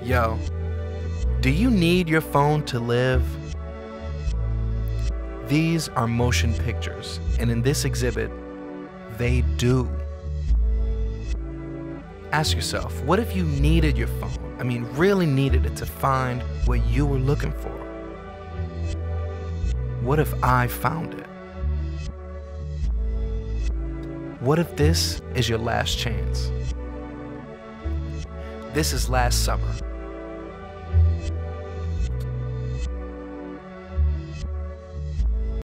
Yo, do you need your phone to live? These are motion pictures, and in this exhibit, they do. Ask yourself, what if you needed your phone? I mean, really needed it to find what you were looking for? What if I found it? What if this is your last chance? This is Last Summer.